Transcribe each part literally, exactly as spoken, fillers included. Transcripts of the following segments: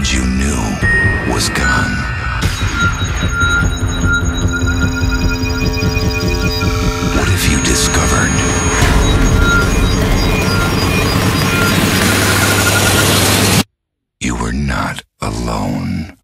world you knew was gone? What if you discovered you were not alone?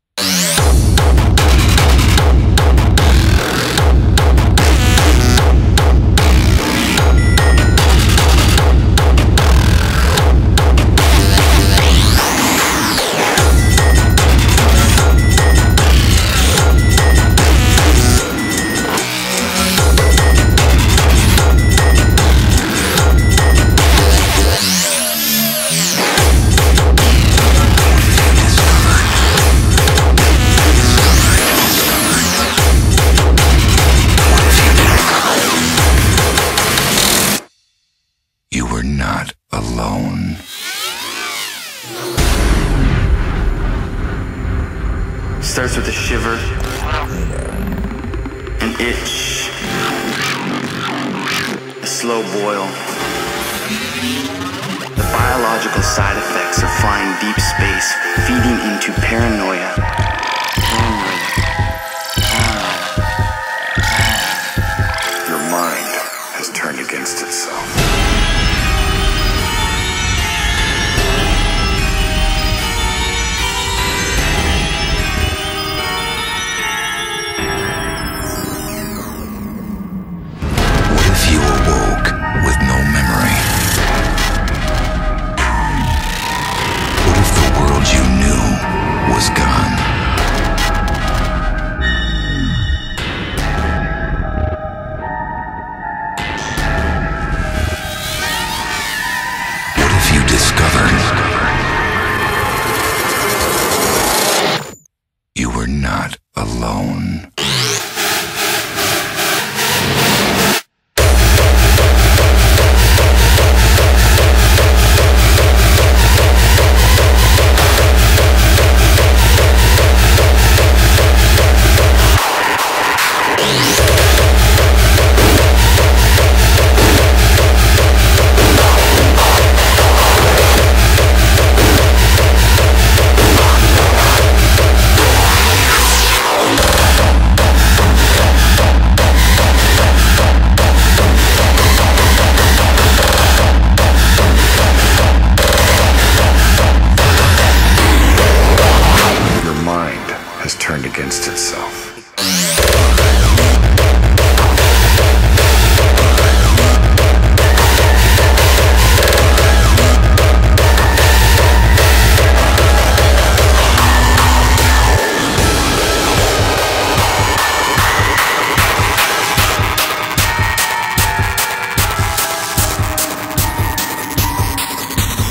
You were not alone. Starts with a shiver, an itch, a slow boil. The biological side effects of flying deep space, feeding into paranoia. Paranoia. Your mind has turned against itself. You awoke with no memory. What if the world you knew was gone? What if you discovered you were not alone? Turned against itself.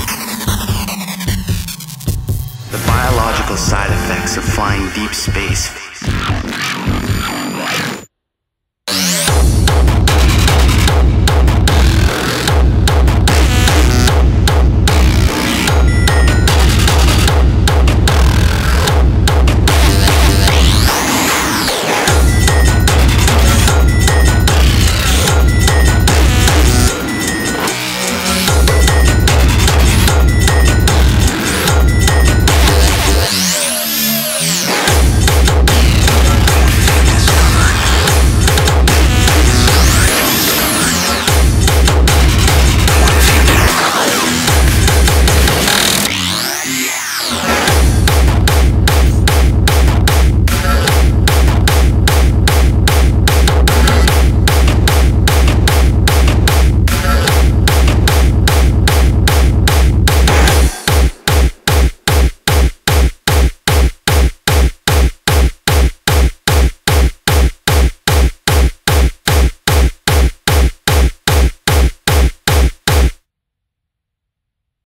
The biological side effects of flying deep space,